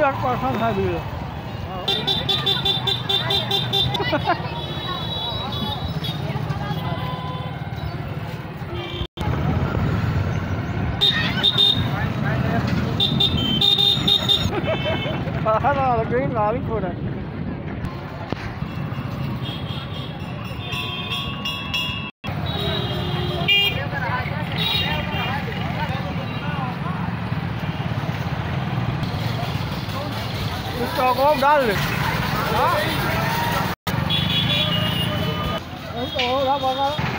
100% है भीड़। Green Valley for it. Cho có đá được đó. Đó, đó.